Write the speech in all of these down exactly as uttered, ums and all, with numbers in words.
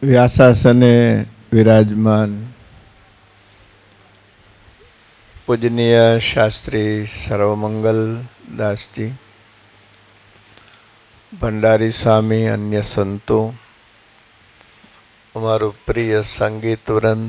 વ્યાસાસને વિરાજમાન પૂજનીય શાસ્ત્રી સર્વમંગલ દાસજી, ભંડારી સ્વામી, અન્ય સંતો, અમારું પ્રિય સંગીત વૃંદ,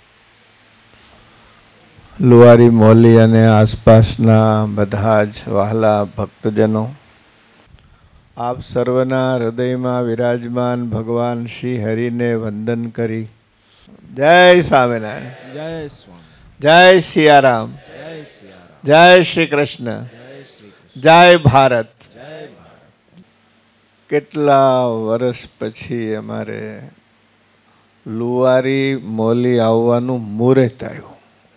લુવારી મોલી અને આસપાસના બધા જ વહાલા ભક્તજનો, આપ સર્વના હૃદયમાં વિરાજમાન ભગવાન શ્રી હરિને વંદન કરી જય સ્વામિનારાયણ, જય સ્વામી, જય સિયારામ, જય સિયારામ, જય શ્રી કૃષ્ણ, જય શ્રી કૃષ્ણ, જય ભારત. જય ભારત. કેટલા વર્ષ પછી અમારે લુવારી મોલી આવવાનું મુહૂર્ત આવ્યું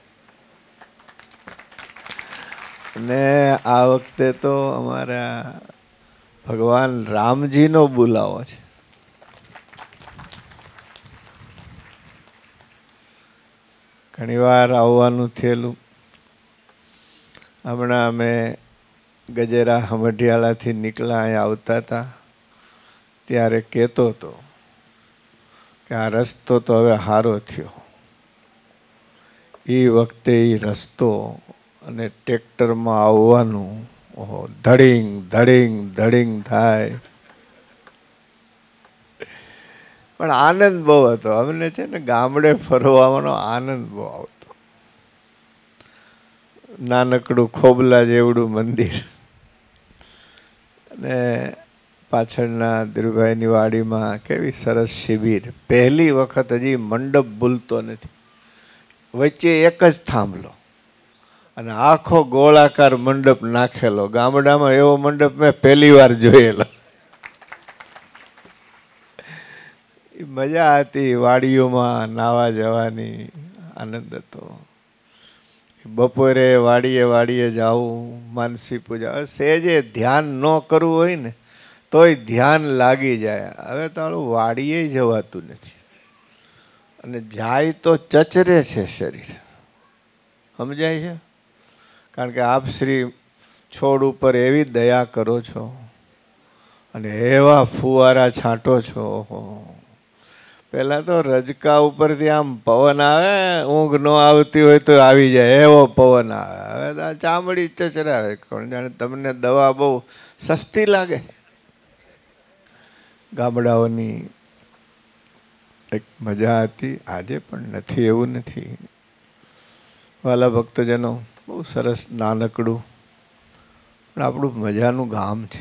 અને આ વખતે તો અમારા ભગવાન રામજીનો બોલાવો છે. ઘણી વાર આવવાનું થયેલું. હમણાં અમે ગજેરા હમઢિયાળાથી નીકળ્યા અહીંયા આવતા હતા ત્યારે કહેતો હતો કે આ રસ્તો તો હવે સારો થયો. એ વખતે એ રસ્તો અને ટ્રેક્ટરમાં આવવાનું ઓહો ધડીંગ ધડીંગ ધડીંગ થાય, પણ આનંદ બહુ હતો. અમને છે ને ગામડે ફરવાનો આનંદ બહુ આવતો. નાનકડું ખોબલા જેવડું મંદિર અને પાછળના ધીરુભાઈની વાડીમાં કેવી સરસ શિબિર. પહેલી વખત હજી મંડપ ભૂલતો નથી, વચ્ચે એક જ થાંભલો અને આખો ગોળાકાર મંડપ નાખેલો. ગામડામાં એવો મંડપ મેં પહેલી વાર જોયેલો. મજા હતી વાડીઓમાં નાવા જવાની, આનંદ હતો. બપોરે વાડીએ વાડીએ જાવું, માનસી પૂજા. સહેજે ધ્યાન ન કરવું હોય ને તોય ધ્યાન લાગી જાય. હવે તો વાડીએ જવાતું નથી અને જાય તો ચચરે છે શરીર. સમજાય છે? કારણ કે આપ શ્રી છોડ ઉપર એવી દયા કરો છો અને એવા ફુવારા છાંટો છો. પહેલાં તો રજકા ઉપરથી આમ પવન આવે, ઊંઘ ન આવતી હોય તો આવી જાય એવો પવન આવે. હવે તો ચામડી ચચરાવે. કોણ જાણે તમને દવા બહુ સસ્તી લાગે. ગામડાઓની એક મજા હતી, આજે પણ નથી એવું નથી. વાલા ભક્તજનો, બહુ સરસ નાનકડું પણ આપણું મજાનું ગામ છે.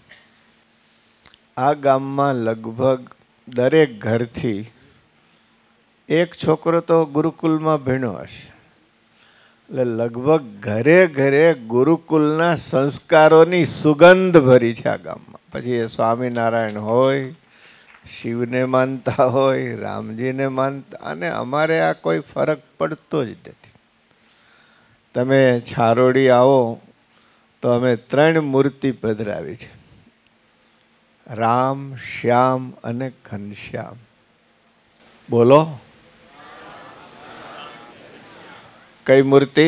આ ગામમાં લગભગ દરેક ઘરથી એક છોકરો તો ગુરુકુલમાં ભણ્યો હશે. એટલે લગભગ ઘરે ઘરે ગુરુકુલના સંસ્કારોની સુગંધ ભરી છે આ ગામમાં. પછી એ સ્વામિનારાયણ હોય, શિવને માનતા હોય, રામજીને માનતા, અને અમારે આ કોઈ ફરક પડતો જ નથી. તમે છારોડી આવો તો અમે ત્રણ મૂર્તિ પધરાવી છે, રામ, શ્યામ અને ઘનશ્યામ. બોલો, કઈ મૂર્તિ?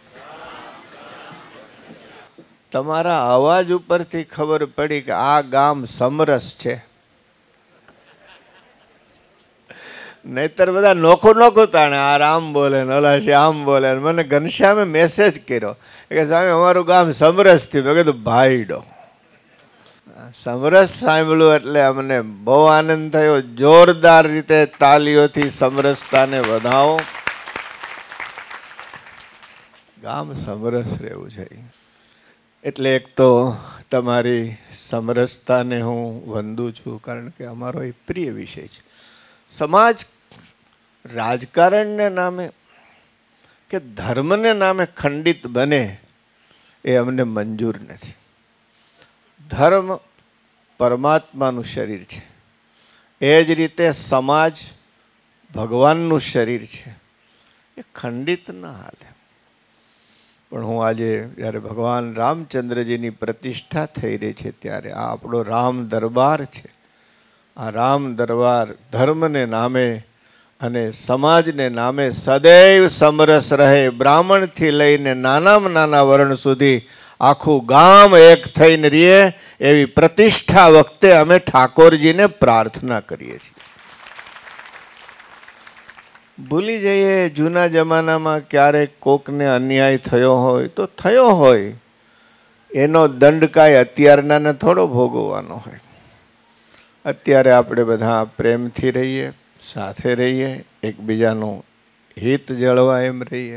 તમારા અવાજ ઉપરથી ખબર પડી કે આ ગામ સમરસ છે. નહીતર બધા નોખું નોખું તાણે આ રામ બોલે ને ઓલા શ્યામ બોલે. મને ઘનશ્યામે મેસેજ કર્યો કે સ્વામી અમારું ગામ સમરસ થયું. મેં કીધું ભાઈડો, સમરસ સાંભળ્યું એટલે અમને બહુ આનંદ થયો. જોરદાર રીતે તાલીઓથી સમરસતાને વધાવો. ગામ સમરસ રહેવું છે. એટલે એક તો તમારી સમરસતાને હું વંદું છું, કારણ કે અમારો એ પ્રિય વિષય છે. સમાજ રાજકારણને નામે કે ધર્મને નામે ખંડિત બને એ અમને મંજૂર નથી. ધર્મ પરમાત્માનું શરીર છે, એ જ રીતે સમાજ ભગવાનનું શરીર છે. એ ખંડિત ના હાલે. પણ હું આજે જ્યારે ભગવાન રામચંદ્રજીની પ્રતિષ્ઠા થઈ રહી છે ત્યારે આ આપણો રામ દરબાર છે. આ રામ દરબાર ધર્મને નામે અને સમાજને નામે સદૈવ સમરસ રહે. બ્રાહ્મણથી લઈને નાનામાં નાના વર્ણ સુધી આખું ગામ એક થઈને રહીએ એવી પ્રતિષ્ઠા વખતે અમે ઠાકોરજીને પ્રાર્થના કરીએ છીએ. ભૂલી જઈએ જૂના જમાનામાં ક્યારેક કોકને અન્યાય થયો હોય તો થયો હોય, એનો દંડ કાંઈ અત્યારનાને થોડો ભોગવવાનો હોય. અત્યારે આપણે બધા પ્રેમથી રહીએ, સાથે રહીએ, એકબીજાનું હિત જળવા એમ રહીએ.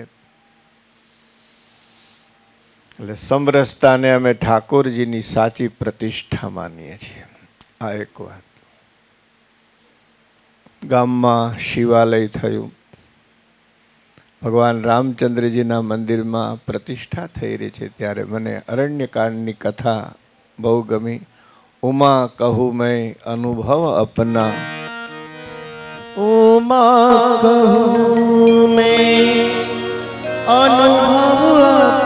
એટલે સમરસતાને અમે ઠાકોરજીની સાચી પ્રતિષ્ઠા માનીએ છીએ. આ એક વાત. ગામમાં શિવાલય થયું, ભગવાન રામચંદ્રજીના મંદિરમાં પ્રતિષ્ઠા થઈ રહી છે, ત્યારે મને અરણ્યકાંડની કથા બહુ ગમી. ઉમા કહું મેં અનુભવ અપના, ઉમા કહું મેં અનુભવ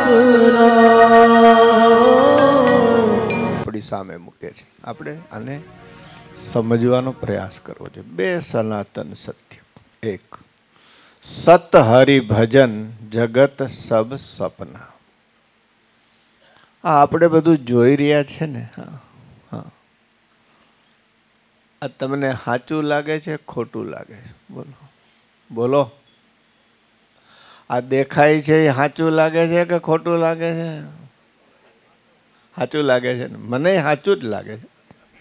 આપણી સામે મૂકે છે. આપણે આને સમજવાનો પ્રયાસ કરવો છે. બે સનાતન સત્ય. એક, સત હરિ ભજન જગત સબ સપના. આ આપણે બધું જોઈ રહ્યા છે ને. હા હા, આ તમને સાચું લાગે છે, ખોટું લાગે છે? બોલો બોલો. આ દેખાય છે એ સાચું લાગે છે કે ખોટું લાગે છે? સાચું લાગે છે ને? મને સાચું જ લાગે છે.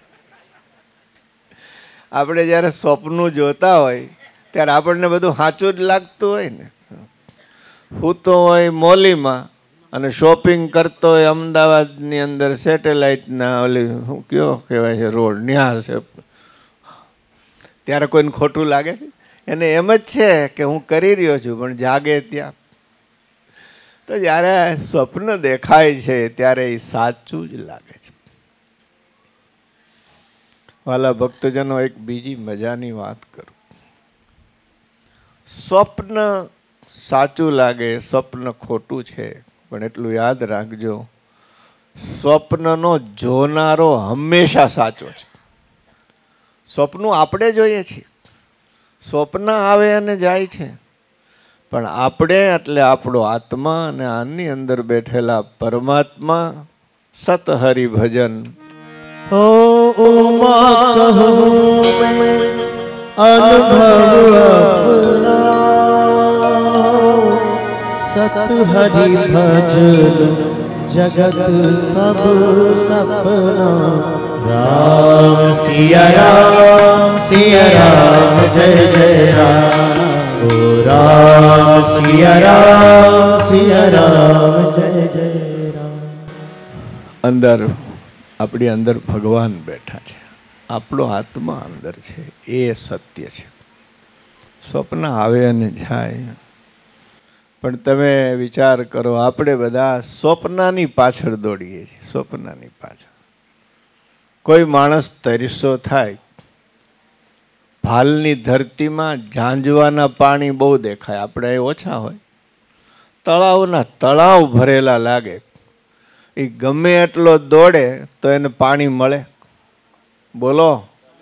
આપણે જ્યારે સ્વપ્નું જોતા હોય ત્યારે આપણને બધું સાચું જ લાગતું હોય ને. હું તો હોય મોલીમાં અને શોપિંગ કરતો હોય અમદાવાદની અંદર સેટેલાઇટના ઓલી શું કયો કહેવાય છે રોડ ન્યા છે, ત્યારે કોઈને ખોટું લાગે છે? એને એમ જ છે કે હું કરી રહ્યો છું, પણ જાગે ત્યાં. તો જ્યારે સ્વપ્ન દેખાય છે ત્યારે એ સાચું જ લાગે છે. વાલા ભક્તજનો, એક બીજી મજાની વાત કરું. સ્વપ્ન સાચું લાગે, સ્વપ્ન ખોટું છે, પણ એટલું યાદ રાખજો, સ્વપ્નનો જોનારો હંમેશા સાચો છે. સ્વપ્નું આપણે જોઈએ છીએ, સ્વપ્ન આવે અને જાય છે, પણ આપણે એટલે આપણો આત્મા અને આની અંદર બેઠેલા પરમાત્મા સત હરિ ભજન. હો ઉમા કહું મેં અનુભવ અપના, સત હરિ ભજન જગત સબ સપના. રામ સિયા રામ સિયા રામ જય જય રામ. ઓ રામ સિયા રામ સિયા રામ જય જય રામ. અંદર આપણી અંદર ભગવાન બેઠા છે, આપણો આત્મા અંદર છે, એ સત્ય છે. સ્વપ્ન આવે અને જાય, પણ તમે વિચાર કરો, આપણે બધા સ્વપ્નની પાછળ દોડીએ છીએ. સ્વપ્નની પાછળ કોઈ માણસ તરસો થાય, ભાલની ધરતીમાં ઝાંઝવાના પાણી બહુ દેખાય, આપણે ઓછા હોય. તળાવના તળાવ ભરેલા લાગે, એ ગમે એટલો દોડે તો એને પાણી મળે? બોલો.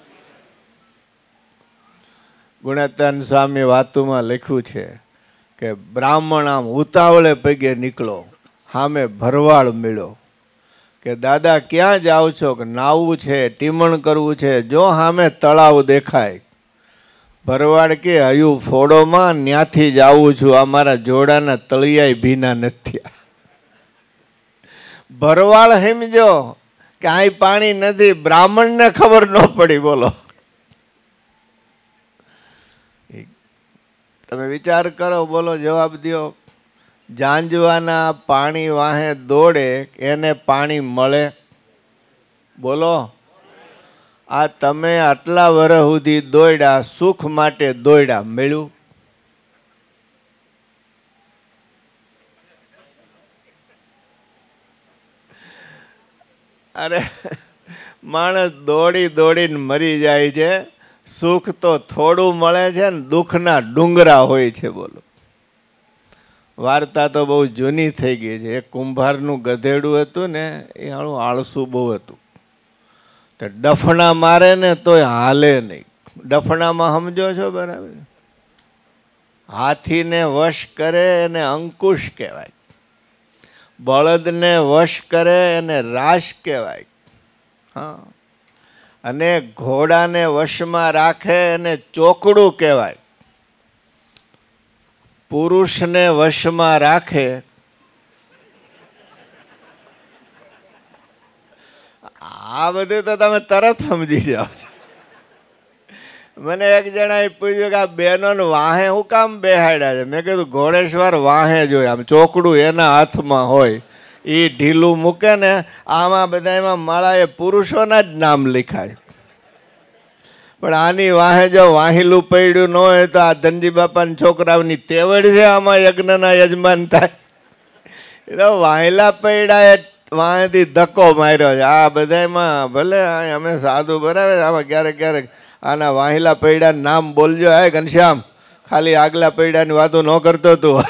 ગુણાતાન સ્વામી વાતુમાં લખ્યું છે કે બ્રાહ્મણ આમ ઉતાવળે પગે નીકળો, સામે ભરવાડ મળ્યો, કે દાદા ક્યાં જાઓ છો? કે નાવું છે, ટીમણ કરવું છે, જો સામે તળાવ દેખાય. ભરવાડ કે હયું ફોડોમાં, ન્યાથી જ આવું છું, આ મારા જોડાના તળિયાય ભીના નથી. ભરવાડ સમજો કે અહીં પાણી નથી, બ્રાહ્મણને ખબર ન પડી. બોલો. તમે વિચાર કરો, બોલો, જવાબ દો. ઝાંઝવાના પાણી વાહે દોડે, એને પાણી મળે? બોલો. આ તમે આટલા વર્ષ સુધી દોડ્યા, સુખ માટે દોડ્યા, મળ્યું? અરે માણસ દોડી દોડીને મરી જાય છે, સુખ તો થોડું મળે છે ને દુઃખના ડુંગરા હોય છે. બોલો. વાર્તા તો બહુ જૂની થઈ ગઈ છે. એક કુંભારનું ગધેડું હતું ને, એ આળું આળસું બહુ હતું. તો ડફણા મારે ને તોય હાલે નહીં. ડફણામાં સમજો છો બરાબર? હાથીને વશ કરે એને અંકુશ કહેવાય, બળદને વશ કરે એને રાશ કહેવાય. હા, અને ઘોડાને વશમાં રાખે એને ચોકડું કહેવાય. પુરુષને વશમાં રાખે, આ બધું તો તમે તરત સમજી જાઓ છો. મને એક જણાએ પૂછ્યું કે આ બહેનોને વાહે હું કામ બેહાડ્યા છે? મેં કીધું ઘોડેશ્વર વાહે જોઈએ, આમ ચોકડું એના હાથમાં હોય, એ ઢીલું મૂકે ને આમાં બધામાં માળાએ પુરુષોના જ નામ લખાય. પણ આની વાહે જો વાહિલું પડ્યું ન હોય તો આ ધનજી બાપાના છોકરાઓની તેવડ છે આમાં યજ્ઞના યજમાન થાય. એ તો વાહિલા પડ્યા એ વાહેથી ધક્કો માર્યો છે. આ બધામાં ભલે અમે સાધુ બરાબર, આમાં ક્યારેક ક્યારેક આના વાહિલા પૈડા નામ બોલજો. હે ઘનશ્યામ, ખાલી આગલા પૈડાની વાતો ન કરતો તું.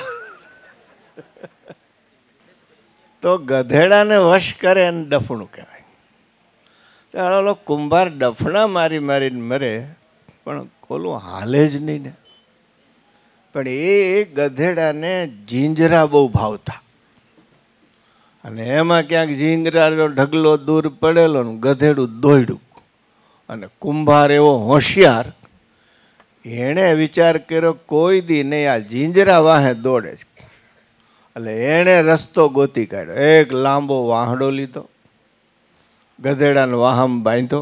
તો ગધેડાને વશ કરે એને ડફણું કહેવાય. ચાલો કુંભાર ડફણા મારી મારીને મરે, પણ ઓલું હાલે જ નહીં ને. પણ એ ગધેડાને જીંજરા બહુ ભાવતા, અને એમાં ક્યાંક જીંજરાનો ઢગલો દૂર પડેલો ને ગધેડું દોડ્યું. અને કુંભાર એવો હોશિયાર, એણે વિચાર કર્યો કોઈ દી નહીં આ જીંજરા વાહે દોડે છે. એટલે એણે રસ્તો ગોતી કાઢ્યો. એક લાંબો વાહડો લીધો, ગધેડાનો વાહમ બાંધ્યો,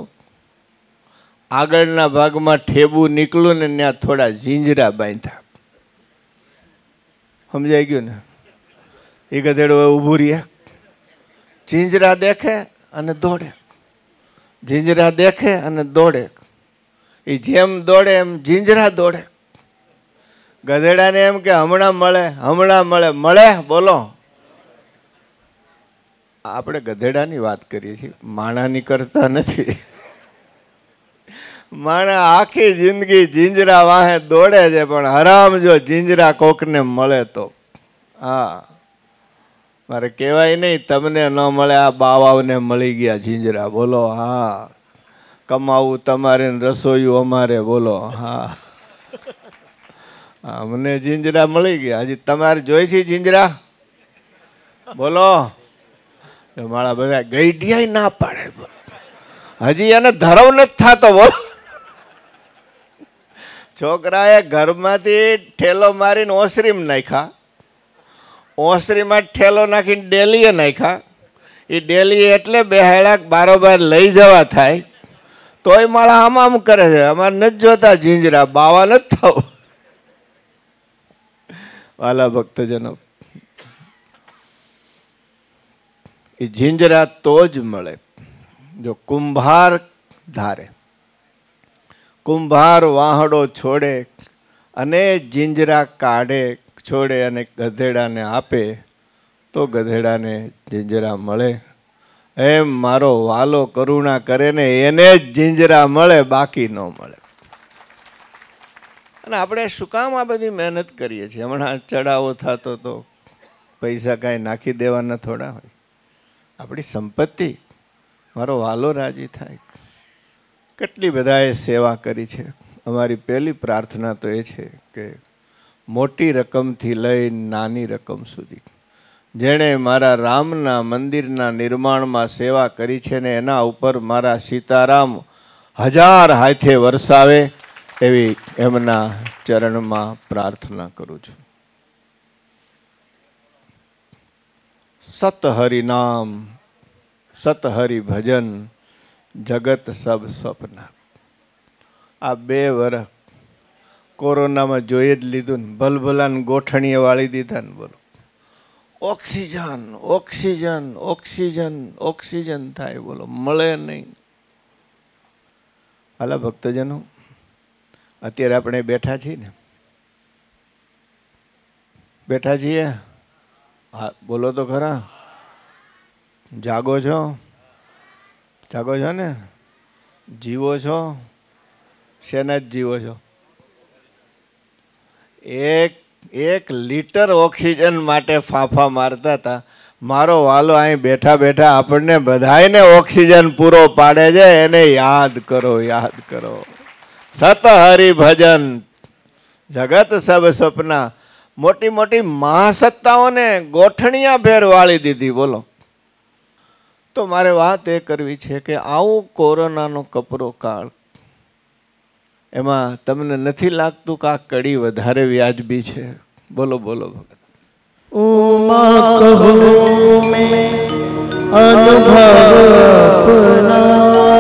આગળના ભાગમાં ઠેબું નીકળ્યું ને ત્યાં થોડા જીંજરા બાંધ્યા. સમજાઈ ગયું ને? એ ગધેડો ઊભું રહે, જીંજરા દેખે અને દોડે, જીંજરા દેખે અને દોડે. એ જેમ દોડે એમ જીંજરા દોડે. ગધેડાને એમ કે હમણાં મળે, હમણાં મળે. મળે બોલો. આપણે ગધેડાની વાત કરીએ છીએ, માણાની કરતા નથી. માણા આખી જિંદગી જીંજરા વાહે દોડે છે, પણ હરામ જો જીંજરા કોકને મળે તો. હા, મારે કહેવાય નહીં તમને ન મળે, આ બાવાઓને મળી ગયા જીંજરા. બોલો હા. કમાવું તમારે, રસોઈયું અમારે. બોલો હા. અમને જીંજરા મળી ગયા. હજી તમારે જોઈ છે જીંજરા? બોલો. મારા બધા ગઈઢિયા ના પાડે, હજી એને ધરવ નથી થતો. બોલો. છોકરાએ ઘરમાંથી ઠેલો મારીને ઓસરીમાં નાખ્યા, ઓસરીમાં ઠેલો નાખીને ડેલીએ નાખ્યા. એ ડેલી એટલે બેહાડા બારોબાર લઈ જવા થાય, તોય માળા આમ આમ કરે છે. અમારે નથી જોતા જીંજરા, બાવા નથી થવું. વાલા ભક્તજનો, એ જીંજરા તો જ મળે જો કુંભાર ધારે. કુંભાર વાહડો છોડે અને જીંજરા કાઢે, છોડે અને ગધેડાને આપે, તો ગધેડાને જીંજરા મળે. એમ મારો વાલો કરુણા કરે ને એને જ જીંજરા મળે, બાકી ન મળે. અને આપણે શું કામ આ બધી મહેનત કરીએ છીએ? હમણાં ચડાવો થતો તો પૈસા કાંઈ નાખી દેવાના થોડા હોય? આપણી સંપત્તિ, મારો વાલો રાજી થાય. કેટલી બધાએ સેવા કરી છે. અમારી પહેલી પ્રાર્થના તો એ છે કે મોટી રકમથી લઈ નાની રકમ સુધી જેણે મારા રામના મંદિરના નિર્માણમાં સેવા કરી છે ને એના ઉપર મારા સીતારામ હજાર હાથે વરસાવે એવી એમના ચરણમાં પ્રાર્થના કરું છું. સત હરિ નામ, સત હરિ ભજન, જગત સબ સપના. આ બે વર્ષ કોરોનામાં જોઈ જ લીધું ને, ભલભલાને ગોઠણીએ વાળી દીધા ને. બોલો, ઓક્સિજન ઓક્સિજન ઓક્સિજન ઓક્સિજન થાય, બોલો મળે નહીં. હાલા ભક્તજનો, અત્યારે આપણે બેઠા છીએ ને, બેઠા છીએ. હા બોલો તો ખરા. જાગો છો? જાગો છો ને? જીવો છો? શેના જ જીવો છો? એક એક લીટર ઓક્સિજન માટે ફાંફા મારતા હતા. મારો વાલો અહીં બેઠા બેઠા આપણને બધાને ઓક્સિજન પૂરો પાડે છે, એને યાદ કરો, યાદ કરો. સત હરિ ભજન, જગત સબ સપના. મોટી મોટી મહાસત્તાઓને ગોઠણિયા ભેર વાળી દીધી. બોલો. તો મારે વાત એ કરવી છે કે આવું કોરોનાનો કપરો કાળ, એમાં તમને નથી લાગતું કે આ કડી વધારે વ્યાજબી છે? બોલો બોલો ભગત. उमा कहूँ मैं अनुभव अपना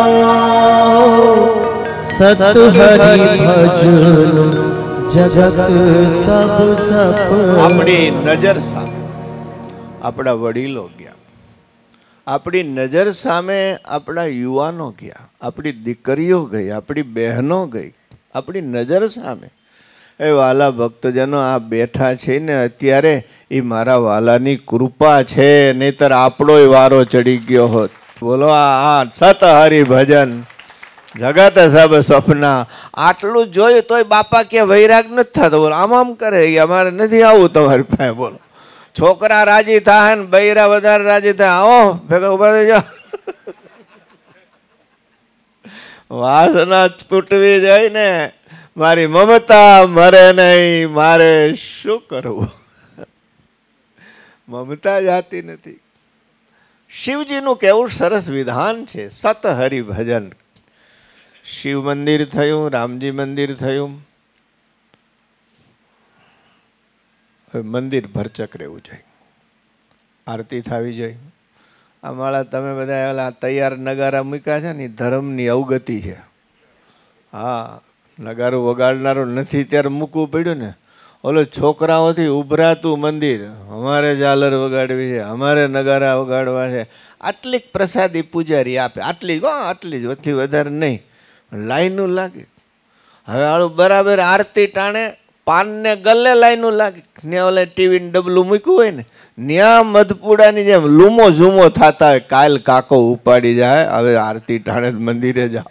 सत हरि भजन जगत सब सपना. આપણી નજર સામે આપણા વડીલો ગયા, આપણી નજર સામે આપણા યુવાનો ગયા, આપણી દીકરીઓ ગઈ, આપણી બહેનો ગઈ, આપણી નજર સામે. એ વાલા ભક્તજનો આ બેઠા છે ને અત્યારે, એ મારા વાલાની કૃપા છે, નહીતર આપણોય વારો ચડી ગયો હોત. બોલો આ સત હરિ ભજન જગત સબ સપના. આટલું જોયું તોય બાપા કે વૈરાગ નથી થતો. બોલો આમ આમ કરે, અમારે નથી આવું તમારી પાસે. બોલો છોકરા રાજી થાય ને બૈરા વધારે રાજી થાય. આવો ભેગા ઉભા થઈ જાઓ. વાસના તૂટવી જાય ને, મારી મમતા મરે નહીં, મારે શું કરવું? મમતા જાતી નથી. શિવજીનું કેવું સરસ વિધાન છે, સત હરિ ભજન. શિવ મંદિર થયું, રામજી મંદિર થયું, મંદિર ભરચક રહેવું જોઈએ, આરતી થવી જોઈએ. આ માળા તમે બધા ઓલા તૈયાર નગારા મૂક્યા છે ને, ધર્મની અવગતિ છે. હા, નગારું વગાડનારો નથી ત્યારે મૂકવું પડ્યું ને. ઓલો છોકરાઓથી ઉભરાતું મંદિર, અમારે ઝાલર વગાડવી છે, અમારે નગારા વગાડવા છે. આટલી પ્રસાદી પૂજારી આપે, આટલી હો, આટલી જ, વધી વધારે નહીં. લાઈનું લાગે. હવે આળું બરાબર આરતી ટાણે પાનને ગલ્લે લાઈનું લાગે. ત્યાં ઓલા ટીવીને ડબલું મૂક્યું હોય ને, ત્યાં મધપુડાની જેમ લૂમો ઝૂમો થતા હોય. કાલ કાકો ઉપાડી જાય, હવે આરતી ટાણે મંદિરે જાઓ.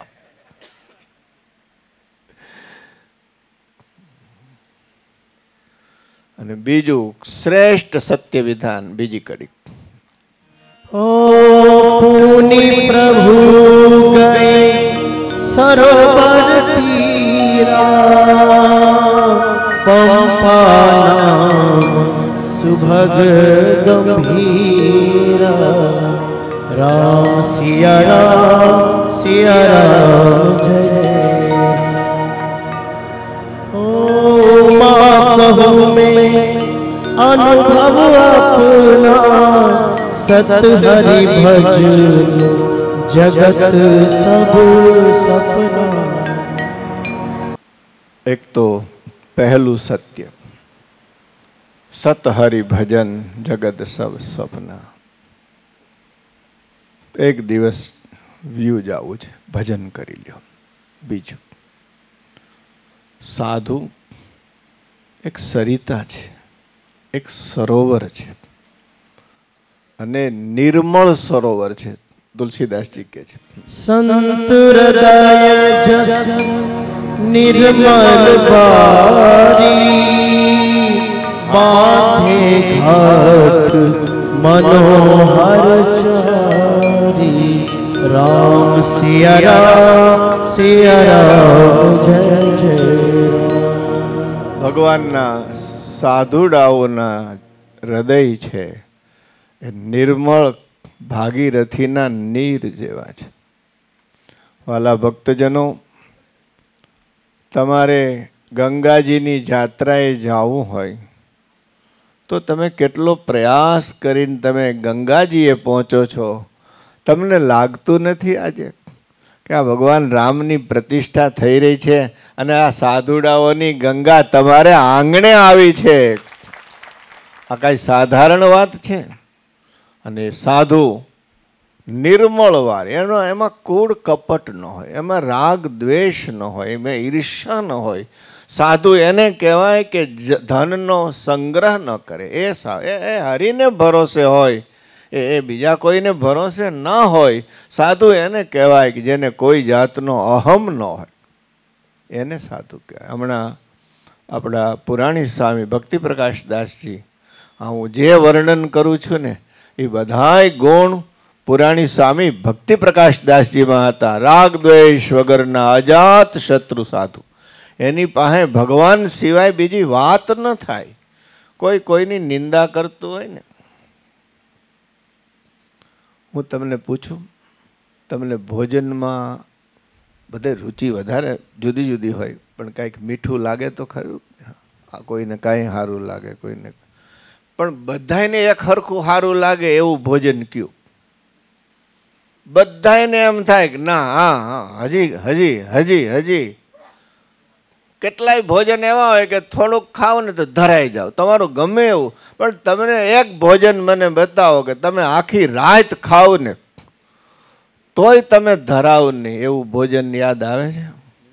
અને બીજું શ્રેષ્ઠ સત્ય વિધાન, બીજી કડી. ओ पुनि प्रभु गए सरोवर तीरा पंपा नाम सुभग गंभीरा राम सिया राम सिया राम जय. ओ माँ कहूँ मैं अनुभव अपना सत हरि भजन जगत सब सपना. એક તો પહેલું સત્ય, સત હરિ ભજન જગત સબ સપના. એક દિવસ વ્યૂ જવું છે, ભજન કરી લ્યો. બીજું, સાધુ એક સરિતા છે, એક સરોવર છે, અને નિર્મળ સરોવર છે. તુલસીદાસજી કહે છે, संत हृदय जस निर्मल बारी बांधे घाट मनोहर चारी राम सिया राम सिया राम जय जय राम. ભગવાનના સાધુડાઓના હૃદય છે એ નિર્મળ ભાગીરથીના નીર જેવા છે. વાલા ભક્તજનો, તમારે ગંગાજીની જાત્રાએ જવું હોય તો તમે કેટલો પ્રયાસ કરીને તમે ગંગાજીએ પહોંચો છો. તમને લાગતું નથી આજે કે આ ભગવાન રામની પ્રતિષ્ઠા થઈ રહી છે અને આ સાધુડાઓની ગંગા તમારે આંગણે આવી છે? આ કાંઈ સાધારણ વાત છે? અને સાધુ નિર્મળ વાર, એનો એમાં કૂડ કપટ ન હોય, એમાં રાગ દ્વેષ ન હોય, એમાં ઈર્ષ્યા ન હોય. સાધુ એને કહેવાય કે ધનનો સંગ્રહ ન કરે. એ એ હરિને ભરોસે હોય, એ એ બીજા કોઈને ભરોસે ન હોય. સાધુ એને કહેવાય કે જેને કોઈ જાતનો અહમ ન હોય, એને સાધુ કહેવાય. હમણાં આપણા પુરાણી સ્વામી ભક્તિ પ્રકાશ દાસજી, હું જે વર્ણન કરું છું ને એ બધાય ગુણ પુરાણી સ્વામી ભક્તિ પ્રકાશ દાસજીમાં હતા. રાગ દ્વેષ વગરના અજાત શત્રુ સાધુ. એની પાસે ભગવાન સિવાય બીજી વાત ન થાય. કોઈ કોઈની નિંદા કરતું હોય ને, હું તમને પૂછું, તમને ભોજનમાં બધે રુચિ વધારે જુદી જુદી હોય, પણ કાંઈક મીઠું લાગે તો ખરું? આ કોઈને કાંઈ સારું લાગે, કોઈને પણ બધાને એક હરખું સારું લાગે એવું ભોજન કયું? બધાને એમ થાય કે ના હા હા હજી હજી હજી હજી. કેટલાય ભોજન એવા હોય કે થોડુંક ખાવ ને તો ધરાઈ જાવ, તમારું ગમે એવું, પણ તમને એક ભોજન મને બતાવો કે તમે આખી રાત ખાવ ને તોય તમે ધરાવ નહીં એવું ભોજન યાદ આવે છે?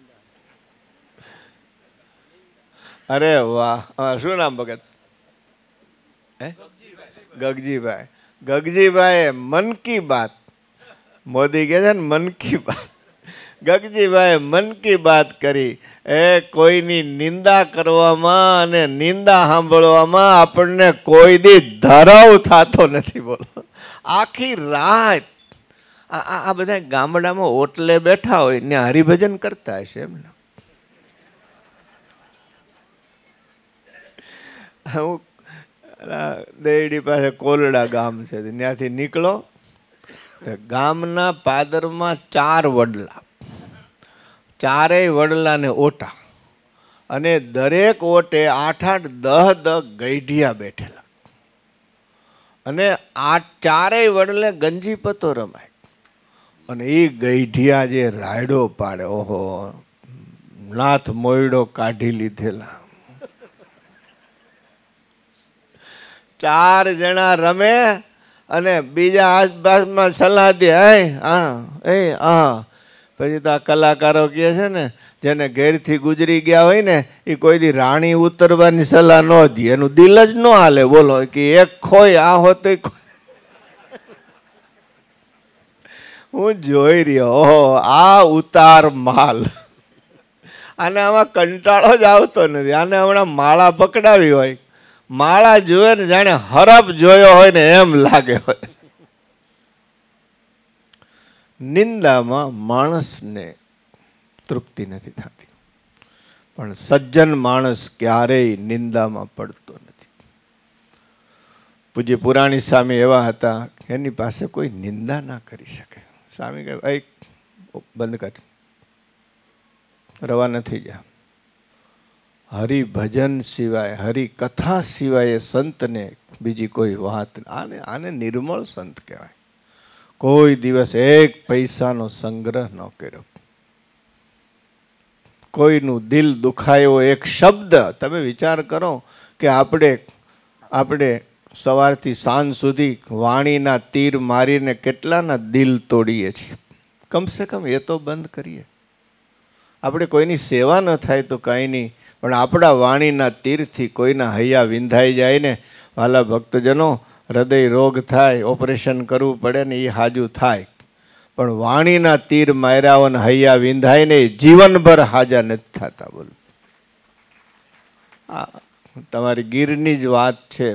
અરે વાહ, શું નામ ભગત? હે ગગજીભાઈ. ગગજીભાઈ મન કી બાત, મોદી કહે છે ને મન કી બાત, ગગજીભાઈ મન કી બાત કરી. એ કોઈની નિંદા કરવામાં અને નિંદા સાંભળવામાં આપણને કોઈ દી ધરાવ થતો નથી. બોલો, આખી રાત આ આ બધા ગામડામાં ઓટલે બેઠા હોય ને હરિભજન કરતા હશે એમને. હું દેરડી પાસે કોલડા ગામ છે, ત્યાંથી નીકળો ગામના પાદરમાં ચાર વડલા, ચારેય વડલાને ઓટા, અને દરેક ઓટે આઠ આઠ દહ દહ ગઈઢિયા બેઠેલા, અને આ ચારેય વડલે ગંજીપતો રમાય, અને એ ગઈઢિયા જે રાયડો પાડે, ઓહો નાથ મોયડો કાઢી લીધેલા. ચાર જણા રમે અને બીજા આસપાસમાં સલાહ દે, હા એ હા. પછી તો આ કલાકારો કહે છે ને, જેને ઘેરથી ગુજરી ગયા હોય ને એ કોઈ દી રાણી ઉતરવાની સલાહ ન દે, એનું દિલ જ ન હાલે. બોલો કે એક ખોય આ હોત. હું જોઈ રહ્યો, ઓહો આ ઉતાર માલ, આને આમાં કંટાળો જ આવતો નથી. આને હમણાં માળા પકડાવી હોય, માળા જોવે ને જાણે હરફ જોયો હોય ને એમ લાગે હોય. નિંદામાં માણસને તૃપ્તિ નથી થતી, પણ સજ્જન માણસ ક્યારેય નિંદામાં પડતો નથી. પૂજ્ય પુરાણી સ્વામી એવા હતા, એની પાસે કોઈ નિંદા ના કરી શકે. સ્વામી કહે ભાઈ બંધ કર, રવા નથી જા. હરિભજન સિવાય, હરિકથા સિવાય સંતને બીજી કોઈ વાત, આને આને નિર્મળ સંત કહેવાય. કોઈ દિવસ એક પૈસાનો સંગ્રહ ન કર્યો, કોઈનું દિલ દુખાયો એક શબ્દ. તમે વિચાર કરો કે આપણે આપણે સવારથી સાંજ સુધી વાણીના તીર મારીને કેટલાના દિલ તોડીએ છીએ. કમસે કમ એ તો બંધ કરીએ. આપણે કોઈની સેવા ન થાય તો કાંઈ નહીં, પણ આપણા વાણીના તીરથી કોઈના હૈયા વિંધાઈ જાય ને, વાલા ભક્તજનો, હૃદય રોગ થાય, ઓપરેશન કરવું પડે ને એ હાજુ થાય, પણ વાણીના તીર માર્યા હોય ને હૈયા વિંધાય ને જીવનભર હાજા નથી થતા. બોલો, આ તમારી ગીરની જ વાત છે.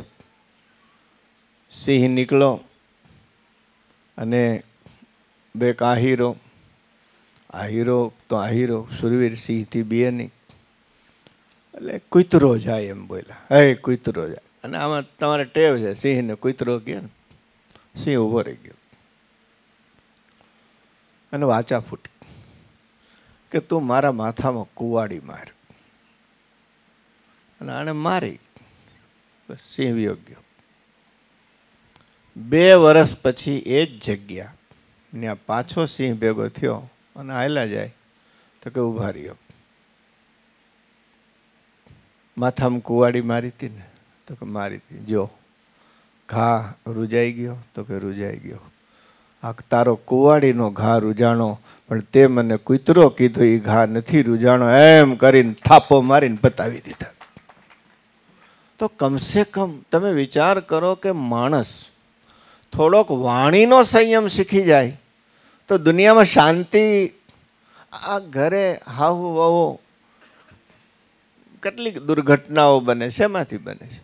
સિંહ નીકળો અને બે આહીરો, આહીરો તો આહીરો સુરવીર સિંહથી બે નહીં, એટલે કૂતરો જાય એમ બોલ્યા, હે કૂતરો જાય. અને આમાં તમારે ટેવ છે, સિંહને કૂતરો કહે ને, સિંહ ઉભો રહી ગયો અને વાચા ફૂટી કે તું મારા માથામાં કુવાડી માર. અને આને મારી, બસ સિંહ વયો ગયો. બે વર્ષ પછી એ જ જગ્યા ત્યાં પાછો સિંહ ભેગો થયો અને હાલ્યા જાય તો કે ઉભા રહ્યો, માથામાં કુવાડી મારી હતી ને? તો કે મારી હતી. જો ઘા રૂજાઈ ગયો? તો કે રૂજાઈ ગયો. આ તારો કુવાડીનો ઘા રૂજાણો, પણ તે મને કૂતરો કીધો એ ઘા નથી રૂજાણો, એમ કરીને થાપો મારીને બતાવી દીધા. તો કમસે કમ તમે વિચાર કરો કે માણસ થોડોક વાણીનો સંયમ શીખી જાય તો દુનિયામાં શાંતિ. આ ઘરે હાહુ વહુ કેટલીક દુર્ઘટનાઓ બને, શેમાંથી બને છે?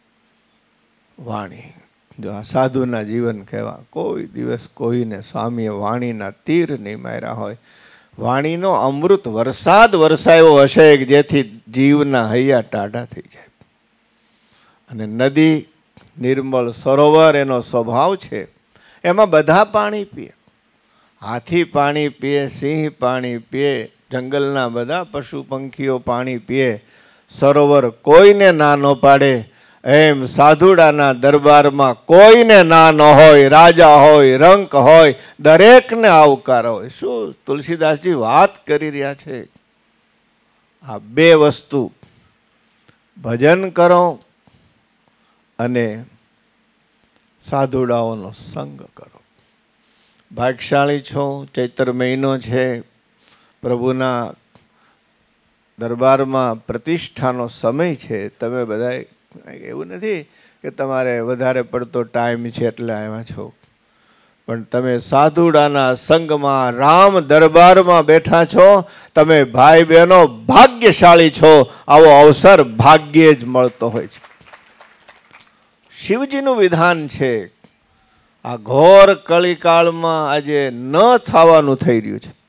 વાણી. જો આ સાધુના જીવન કહેવા, કોઈ દિવસ કોઈને સ્વામીએ વાણીના તીર નહીં માર્યા હોય. વાણીનો અમૃત વરસાદ વરસાયો હશે જેથી જીવના હૈયા ટાઢા થઈ જાય. અને નદી, નિર્મળ સરોવર એનો સ્વભાવ છે, એમાં બધા પાણી પીએ. હાથી પાણી પીએ, સિંહ પાણી પીએ, જંગલના બધા પશુ પંખીઓ પાણી પીએ. સરોવર કોઈને ના ન પાડે, એમ સાધુડાના દરબારમાં કોઈને ના ન હોય, રાજા હોય, રંક હોય, દરેકને આવકાર હોય. શું તુલસીદાસજી વાત કરી રહ્યા છે? આ બે વસ્તુ, ભજન કરો અને સાધુડાઓનો સંગ કરો. ભાગ્યશાળી છો, ચૈત્ર મહિનો છે, પ્રભુના દરબારમાં પ્રતિષ્ઠાનો સમય છે. તમે બધા એવું નથી કે તમારે વધારે પડતો ટાઈમ છે એટલે આવ્યા છો, પણ તમે સાધુડાના સંગમાં રામ દરબારમાં બેઠા છો. તમે ભાઈ બહેનો ભાગ્યશાળી છો. આવો અવસર ભાગ્યે જ મળતો હોય છે. શિવજીનું વિધાન છે. આ ઘોર કળીકાળમાં આજે ન થવાનું થઈ રહ્યું છે.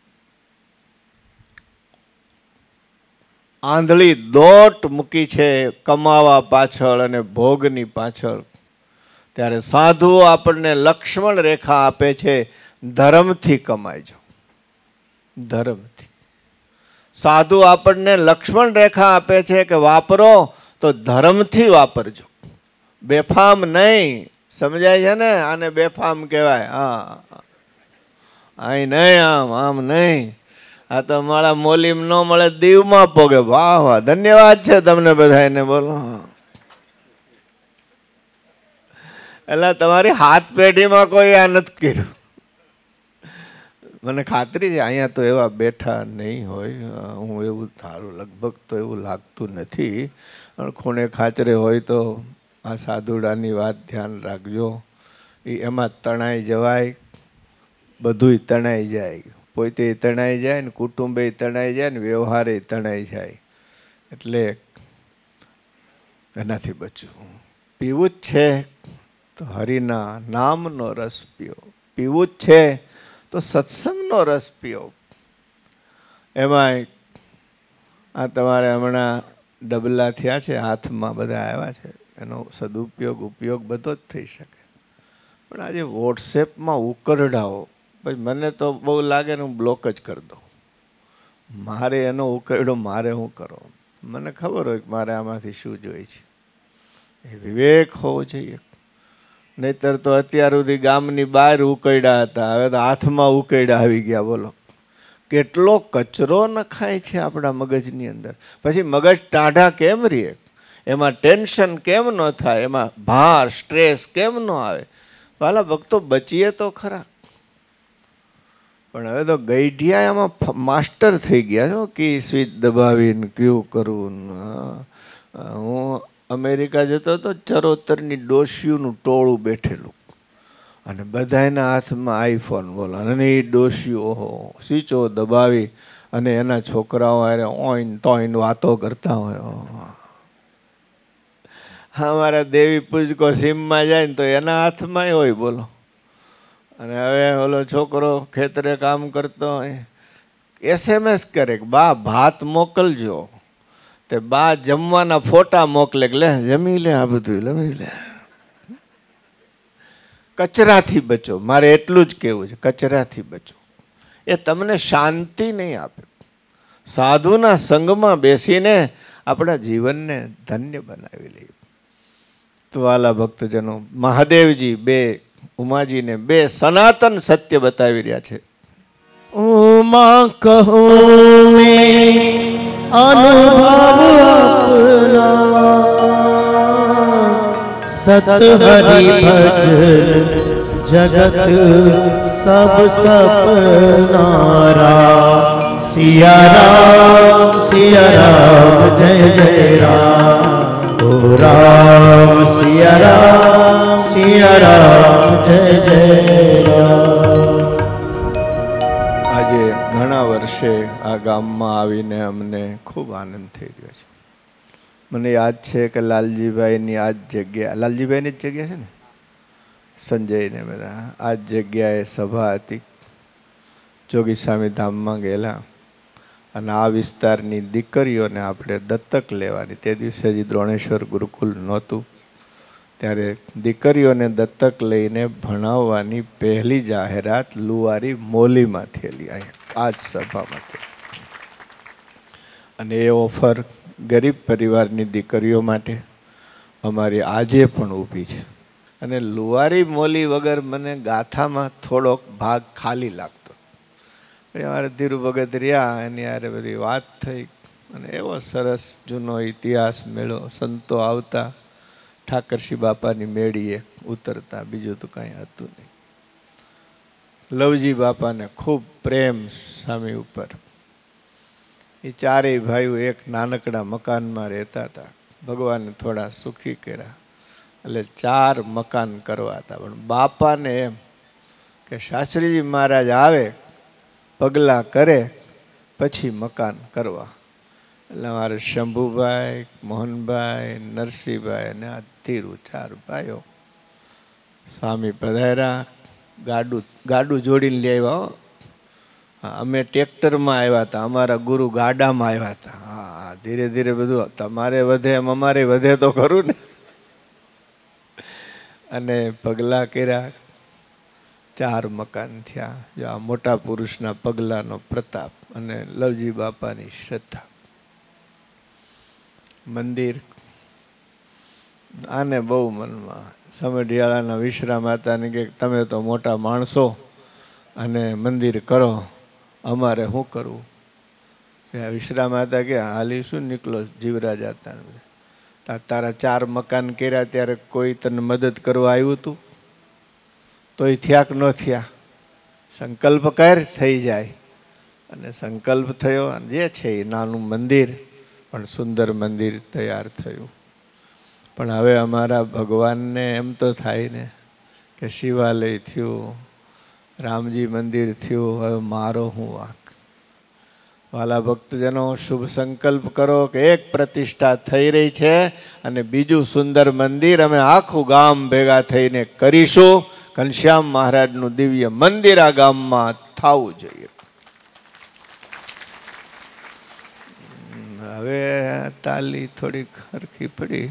આંધળી દોટ મૂકી છે કમાવા પાછળ અને ભોગની પાછળ. ત્યારે સાધુઓ આપણને લક્ષ્મણ રેખા આપે છે, ધર્મથી કમાઈજો. ધર્મથી સાધુ આપણને લક્ષ્મણ રેખા આપે છે કે વાપરો તો ધર્મથી વાપરજો, બેફામ નહીં. સમજાય છે ને? આને બેફામ કહેવાય. હા, અહીં નહીં, આમ આમ નહીં. આ તો મારા મોલીમ ન મળે દીવમાં પોગે. વાહ વાહ, ધન્યવાદ છે તમને બધાને. બોલો. એટલે તમારી હાથ પેઢીમાં કોઈ આ નથી કર્યું. મને ખાતરી છે અહીંયા તો એવા બેઠા નહીં હોય. હું એવું થારું લગભગ તો એવું લાગતું નથી. ખૂણે ખાચરે હોય તો આ સાધુડાની વાત ધ્યાન રાખજો. એ એમાં તણાઈ જવાય, બધુંય તણાઈ જાય. પોતે તણાઈ જાય ને કુટુંબે તણાઈ જાય ને વ્યવહારે તણાઈ જાય. એટલે એનાથી બચવું. પીવું જ છે તો હરિના નામનો રસ પીઓ. પીવું જ છે તો સત્સંગનો રસ પીઓ. એમાંય આ તમારે હમણાં ડબલા થયા છે, હાથમાં બધા આવ્યા છે, એનો સદુપયોગ ઉપયોગ બધો જ થઈ શકે. પણ આજે વોટ્સએપમાં ઉકરડાઓ, ભાઈ મને તો બહુ લાગે ને હું બ્લોક જ કરી દઉં. મારે એનો ઉકરડો મારે શું કરો? મને ખબર હોય કે મારે આમાંથી શું જોઈએ છે. એ વિવેક હોવો જોઈએ. નહીતર તો અત્યાર સુધી ગામની બહાર ઉકરડા હતા, હવે તો હાથમાં ઉકરડા આવી ગયા. બોલો કેટલો કચરો નખાય છે આપણા મગજની અંદર. પછી મગજ ટાઢા કેમ રહે? એમાં ટેન્શન કેમ ન થાય? એમાં ભાર સ્ટ્રેસ કેમ ન આવે? વાલા ભક્તો, બચીએ તો ખરા. પણ હવે તો ગઈઢિયા એમાં માસ્ટર થઈ ગયા છો કે સ્વિચ દબાવીને કયું કરવું. હું અમેરિકા જતો હતો, ચરોતરની ડોશીઓનું ટોળું બેઠેલું અને બધાના હાથમાં આઈફોન. બોલો, અને એ ડોશીઓ ઓહો સ્વિચો દબાવી અને એના છોકરાઓ અરે ઓઈન તોઈન વાતો કરતા હોય. અમારા દેવી પૂજકો સીમમાં જાય ને તો એના હાથમાં હોય. બોલો. અને હવે ઓલો છોકરો ખેતરે કામ કરતો હોય, એસએમએસ કરે કે બા ભાત મોકલજો. તે બા જમવાના ફોટા મોકલે કે લે જમી લે, આ બધું લમી લે. કચરાથી બચો. મારે એટલું જ કહેવું છે, કચરાથી બચો. એ તમને શાંતિ નહીં આપે. સાધુના સંગમાં બેસીને આપણા જીવનને ધન્ય બનાવી લઈએ. તો વાલા ભક્તજનો, મહાદેવજી બે ઉમાજીને બે સનાતન સત્ય બતાવી રહ્યા છે. ઉમા કહું મેં અનુભવ સત હરિ ભજન જગત સબ સપનારા. સિયા રામ સિયા રામ જય જય રામ. ઓ રામ સિયા રામ સિયા રામ જય જય રામ. આજે ઘણા વર્ષે આ ગામમાં આવીને અમને ખૂબ આનંદ થઈ રહ્યો છે. મને યાદ છે કે લાલજીભાઈની આ જ જગ્યા, લાલજીભાઈની જ જગ્યા છે ને, સંજયને બધા આ જ જગ્યાએ સભા હતી. જોગીસ્વામી ધામમાં ગયેલા અને આ વિસ્તારની દીકરીઓને આપણે દત્તક લેવાની. તે દિવસે હજી દ્રોણેશ્વર ગુરુકુલ નહોતું. ત્યારે દીકરીઓને દત્તક લઈને ભણાવવાની પહેલી જાહેરાત લુવારી મોલીમાં થયેલી, આ જ સભામાં. અને એ ઓફર ગરીબ પરિવારની દીકરીઓ માટે અમારી આજે પણ ઊભી છે. અને લુવારી મોલી વગર મને ગાથામાં થોડોક ભાગ ખાલી લાગતો. અમારે ધીરુ ભગત રહ્યા એની યારે બધી વાત થઈ અને એવો સરસ જૂનો ઇતિહાસ મેળો. સંતો આવતા, ઠાકરસિંહ બાપાની મેળીએ ઉતરતા, બીજું તો કાંઈ હતું નહીં. લવજી બાપાને ખૂબ પ્રેમ સ્વામી ઉપર. એ ચારેય ભાઈઓ એક નાનકડા મકાનમાં રહેતા હતા. ભગવાને થોડા સુખી કર્યા એટલે ચાર મકાન કરવા હતા. પણ બાપાને એમ કે શાસ્ત્રીજી મહારાજ આવે, પગલાં કરે, પછી મકાન કરવા. એટલે મારે શંભુભાઈ, મોહનભાઈ, નરસિંહભાઈ અને આ ધીરુ ચાર ભાઈઓ સ્વામી પધાર્યા. ગાડું ગાડું જોડીને લઈ આવ્યા. અમે ટ્રેક્ટરમાં આવ્યા હતા, અમારા ગુરુ ગાડામાં આવ્યા હતા. હા, ધીરે ધીરે બધું તમારે વધે એમ અમારે વધે તો ખરું ને. અને પગલાં કર્યા, ચાર મકાન થયા. જો આ મોટા પુરુષના પગલાંનો પ્રતાપ અને લવજી બાપાની શ્રદ્ધા. મંદિર આને બહુ મનમાં. સમઢિયાળાના વિશ્રામ માતાને કે તમે તો મોટા માણસો અને મંદિર કરો, અમારે શું કરવું? વિશ્રામ માતા કે હાલી શું નીકળો જીવરાજ હતા. તારા ચાર મકાન કર્યા ત્યારે કોઈ તને મદદ કરવા આવ્યું હતું? તોય થયા કે ન થયા? સંકલ્પ કર, થઈ જાય. અને સંકલ્પ થયો. જે છે એ નાનું મંદિર પણ સુંદર મંદિર તૈયાર થયું. પણ હવે અમારા ભગવાનને એમ તો થાય ને કે શિવાલય થયું, રામજી મંદિર થયું, હવે મારો હું વાંક? વાલા ભક્તજનો, શુભ સંકલ્પ કરો કે એક પ્રતિષ્ઠા થઈ રહી છે અને બીજું સુંદર મંદિર અમે આખું ગામ ભેગા થઈને કરીશું. ઘનશ્યામ મહારાજનું દિવ્ય મંદિર આ ગામમાં થવું જોઈએ. હવે તાલી થોડીક હરખી પડી.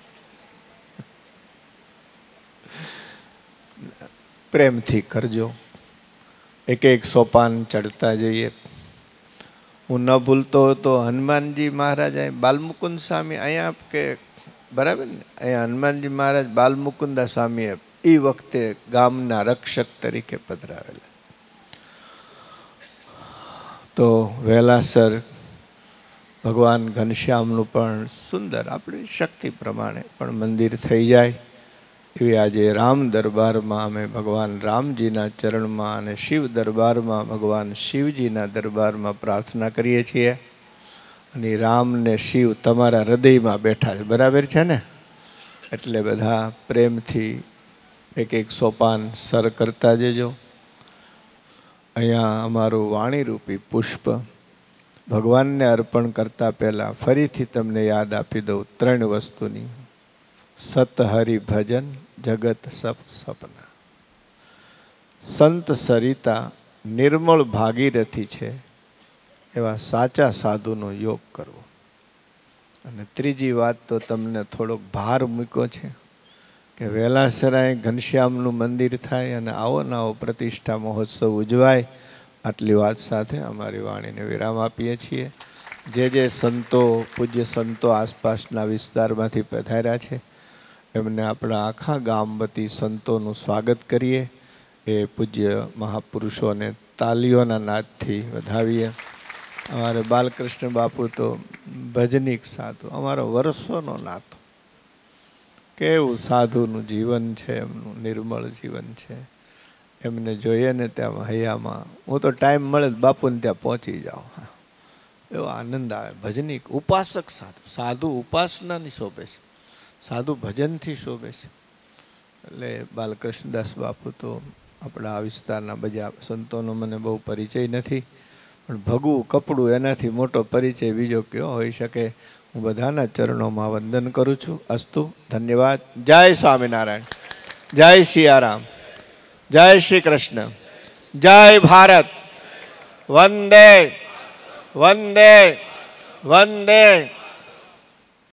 પ્રેમથી કરજો. એક એક સોપાન ચડતા જઈએ. હું ન ભૂલતો હતો હનુમાનજી મહારાજ બાલમુકુંદ સ્વામી અહીંયા કે બરાબર ને, અહીંયા હનુમાનજી મહારાજ બાલમુકુંદા સ્વામીએ એ વખતે ગામના રક્ષક તરીકે પધરાવેલા. તો વહેલાસર ભગવાન ઘનશ્યામનું પણ સુંદર આપણી શક્તિ પ્રમાણે પણ મંદિર થઈ જાય એવી આજે રામ દરબારમાં અમે ભગવાન રામજીના ચરણમાં અને શિવ દરબારમાં ભગવાન શિવજીના દરબારમાં પ્રાર્થના કરીએ છીએ. અને રામ ને શિવ તમારા હૃદયમાં બેઠા છે, બરાબર છે ને? એટલે બધા પ્રેમથી એક એક સોપાન સર કરતા જજો. અહીંયા અમારું વાણીરૂપી પુષ્પ ભગવાનને અર્પણ કરતા પહેલાં ફરીથી તમને યાદ આપી દઉં ત્રણ વસ્તુની. સત હરિ ભજન, જગત સપ સપના. સંત સરિતા નિર્મળ ભાગીરથી છે એવા સાચા સાધુનો યોગ કરવો. અને ત્રીજી વાત તો તમને થોડોક ભાર મૂક્યો છે કે વહેલાસરાએ ઘનશ્યામનું મંદિર થાય અને આવો ને આવો પ્રતિષ્ઠા મહોત્સવ ઉજવાય. આટલી વાત સાથે અમારી વાણીને વિરામ આપીએ છીએ. જે જે સંતો, પૂજ્ય સંતો આસપાસના વિસ્તારમાંથી પધાર્યા છે એમને આપણા આખા ગામ વતી સંતોનું સ્વાગત કરીએ. એ પૂજ્ય મહાપુરુષોને તાલીઓના નાદથી વધાવીએ. અમારે બાલકૃષ્ણ બાપુ તો ભજનિક સાધુ, અમારો વર્ષોનો નાતો. કેવું સાધુનું જીવન છે, એમનું નિર્મળ જીવન છે. એમને જોઈએ ને ત્યાં હૈયામાં હું તો ટાઈમ મળે બાપુને ત્યાં પહોંચી જાઉં. હા, એવો આનંદ આવે. ભજનિક, ઉપાસક સાધુ. સાધુ ઉપાસનાની શોભે છે, સાધુ ભજનથી શોભે છે. એટલે બાલકૃષ્ણદાસ બાપુ તો આપણા આ વિસ્તારના બધા સંતોનો મને બહુ પરિચય નથી, પણ ભગવું કપડું એનાથી મોટો પરિચય બીજો કયો હોઈ શકે. હું બધાના ચરણોમાં વંદન કરું છું. અસ્તુ, ધન્યવાદ. જય સ્વામિનારાયણ, જય સિયારામ, જય શ્રી કૃષ્ણ, જય ભારત. વંદે વંદે વંદે